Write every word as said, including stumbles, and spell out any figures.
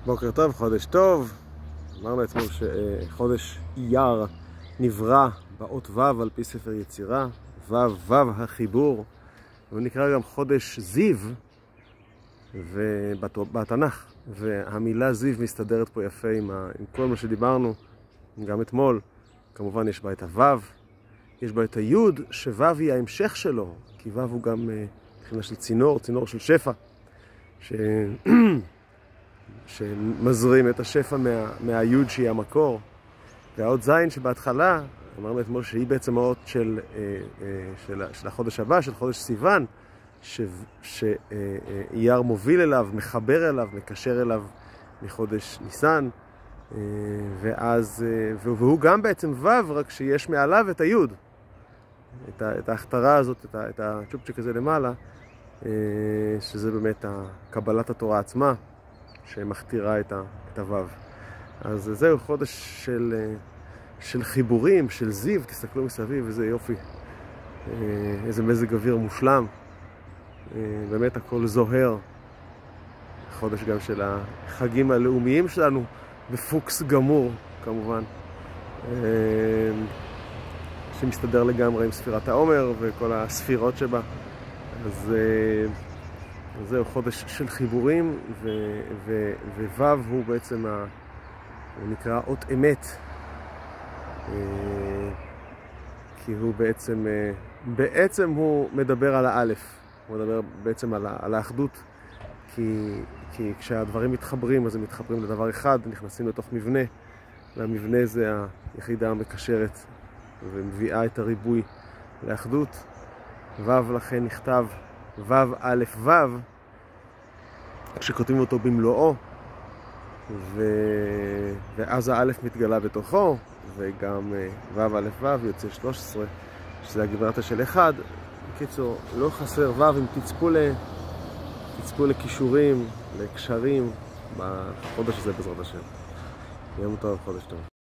בוקר טוב, חודש טוב. אמרנו אתמול שחודש אייר נברא באות ו' על פי ספר יצירה, ו' ו' החיבור, והוא נקרא גם חודש זיו בתנ"ך, והמילה זיו מסתדרת פה יפה עם, ה... עם כל מה שדיברנו גם אתמול. כמובן יש בה את הו', יש בה את היוד, שו' היא ההמשך שלו, כי ו' הוא גם מבחינה של צינור, צינור של שפע, ש... שמזרים את השפע מה, מהיוד שהיא המקור. והאות זין שבהתחלה, אמרנו אתמול שהיא בעצם האות של, של, של החודש הבא, של חודש סיוון, שאייר מוביל אליו, מחבר אליו, מקשר אליו מחודש ניסן, ואז, והוא גם בעצם ו', רק שיש מעליו את היוד, את, את ההכתרה הזאת, את, את הצ'ופצ'יק הזה למעלה, שזה באמת קבלת התורה עצמה, שמכתירה את הו'. אז זהו חודש של, של חיבורים, של זיו, תסתכלו מסביב, איזה יופי, איזה מזג אוויר מושלם, באמת הכל זוהר. חודש גם של החגים הלאומיים שלנו, בפוקס גמור כמובן, שמסתדר לגמרי עם ספירת העומר וכל הספירות שבה. אז זהו חודש של חיבורים, וו' הוא בעצם, ה... הוא נקרא אות אמת, כי הוא בעצם, בעצם הוא מדבר על האלף, הוא מדבר בעצם על, ה... על האחדות, כי... כי כשהדברים מתחברים, אז הם מתחברים לדבר אחד, נכנסים לתוך מבנה, והמבנה זה היחידה המקשרת ומביאה את הריבוי לאחדות. ו' לכן נכתב ו' א' ו', כשכותבים אותו במלואו, ו... ואז האלף מתגלה בתוכו, וגם ו' א' ו' יוצא שלוש עשרה, שזה הגיברתא של אחד. בקיצור, לא חסר ו' אם תצפו, ל... תצפו לכישורים, לקשרים בחודש הזה בעזרת השם. יום טוב, חודש טוב.